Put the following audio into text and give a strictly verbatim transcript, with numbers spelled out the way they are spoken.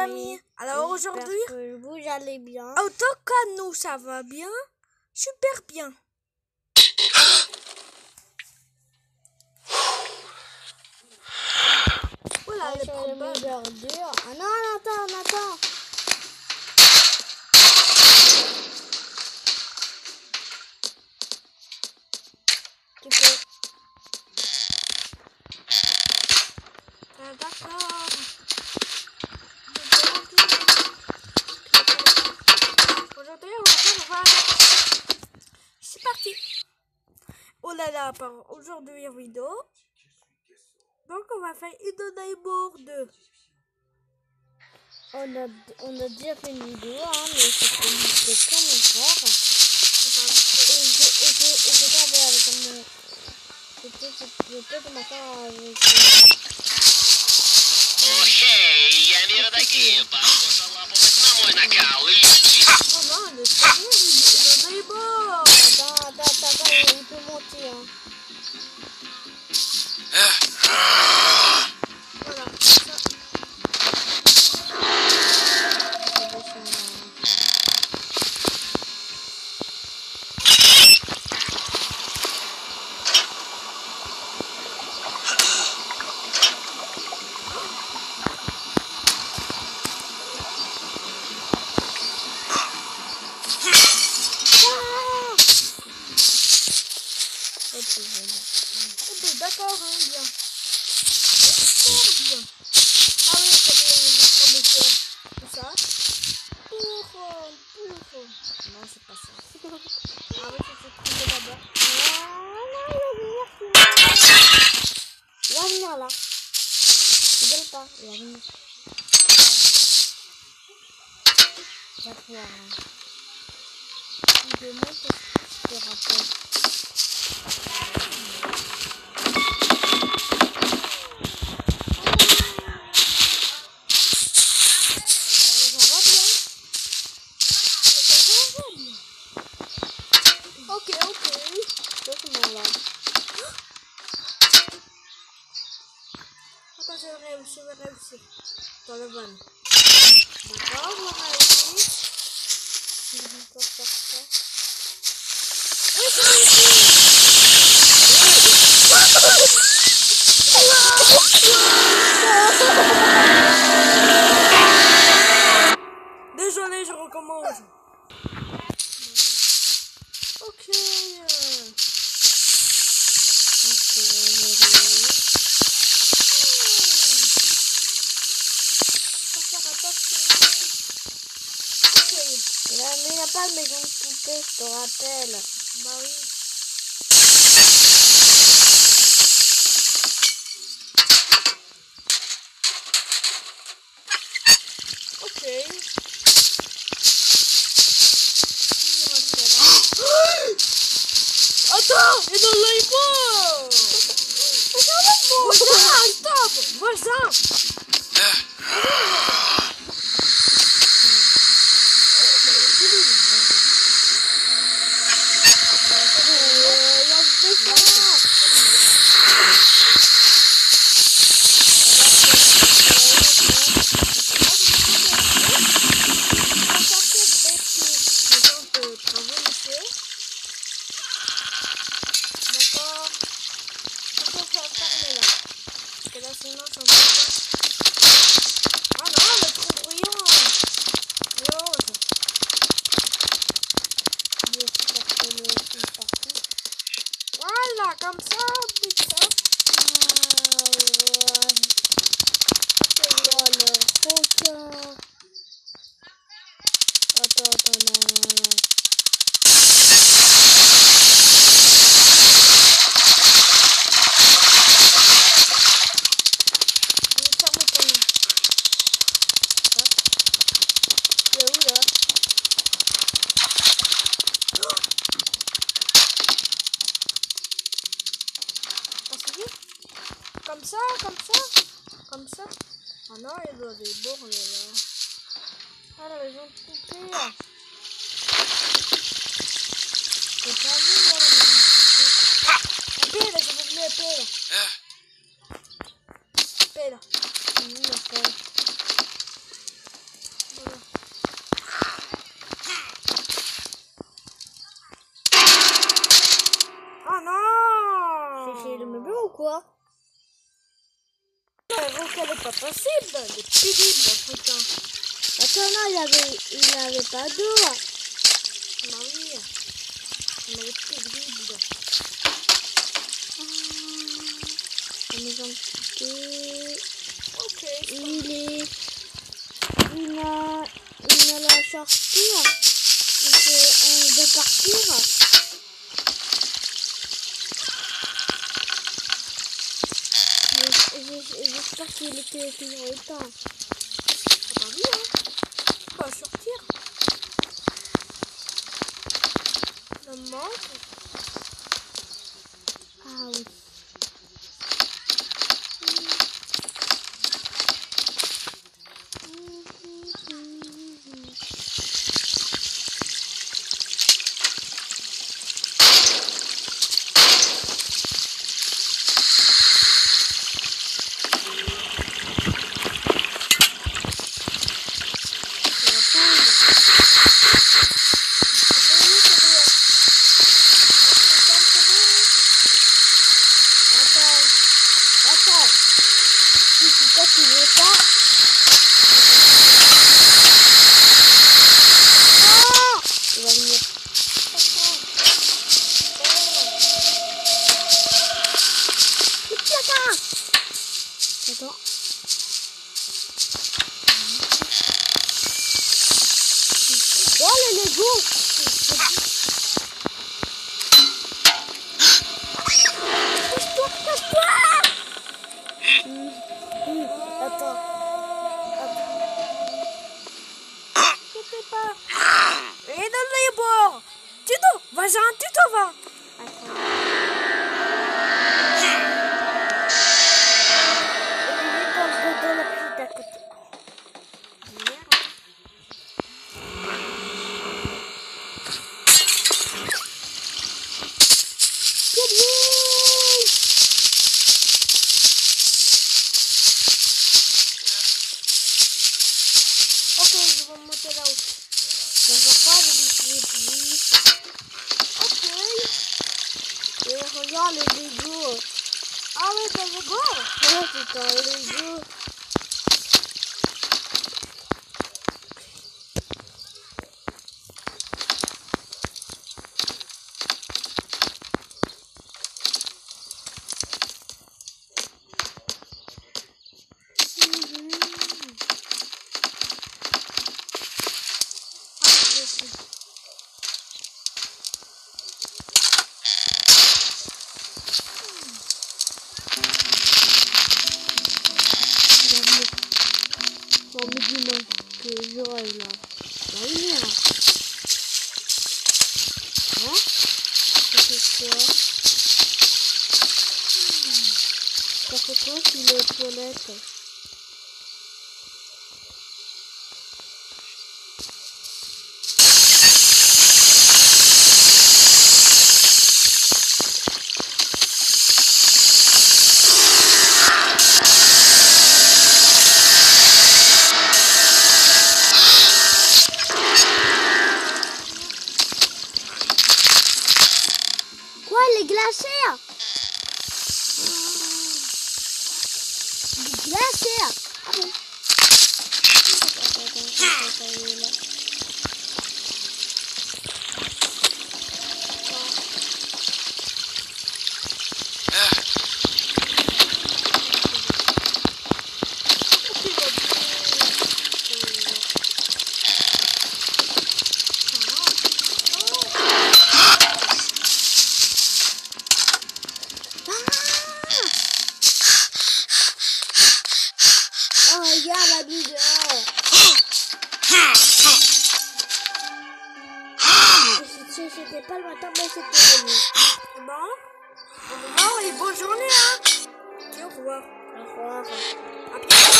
amis. Alors aujourd'hui, vous allez bien. En tout cas, nous ça va bien, super bien. Oula, le problème. Ah non, attends, attends. Tu peux. Ah, d'accord. Aujourd'hui, on va faire, on va... C'est parti. Oh là là, par aujourd'hui en vidéo. Donc on va faire une Neighbor deux. On a, on a déjà fait une vidéo, hein, mais c'était une vidéo comme mon frère. Et je, et je, et je regardais avec mon... C'était de ma soeur avec... Окей, я не родаки, похоже, лапать на мой накал и летит. Oh non, le premier, il est Neighbor. Attends, attends, attends, il peut monter, hein. Voilà. D'accord, hein, bien. Super bien. Ah oui, ça veut dire que c'est ça. Pour, pour. Non, c'est pas ça. Ah oui, c'est ce truc là-bas. Ah non, il va venir. Il va venir là. Il vient pas, il va venir. Il va pouvoir. Hein. Il demande ce que je te rappelle. Ok, ok. Doucement là. Attends, je vais réussir, je vais réussir. Dans le van. D'accord, on va réussir. Il va encore faire ça. Oui, c'est réussi. Désolé, je recommence. Ok. Euh... Il a, mais il n'a pas de maison de poupée, je te rappelle. Bah oui. Ok. Attends, il est dans l'iPhone. Voisin, stop. Voisin. Sinon, c'est un peu... Ah non, elle est trop bruyant. Rose. Voilà, comme ça, putain. Ah ouais. C'est quoi le requin? Attends, attends, non, non, non. Comme ça, comme ça, comme ça. Ah non, il doit des bornes là. Ah, la maison de poupée. J'ai pas vu moi la maison de poupée. Épée là, je veux venir épée là. Épée là. Mmh, Impossible, le pénible, putain. Attends, non, il avait, il avait pas d'eau. Bah oui. On avait pénible. La maison de cité. Ok. Il est. Il a. Il a la sortir. Il fait, on doit partir. J'espère qu'il était toujours au temps. Ah bah oui, hein. On va sortir. Le manque. Ah oui. Vas-y, un tuto, va. Ok, je vais monter là-haut. Je vais pas le Ok. Et regarde le Lego. Ah ouais, t'as le Lego? Ouais, c'est un Lego. Ça fait quoi si les toilettes? Quoi, les glacés? Glacés? Ah bon? Regarde la vidéo. C'était pas le matin, mais c'était la nuit. Bon, au revoir et bonne journée, hein. Et au revoir. Au revoir. À bientôt.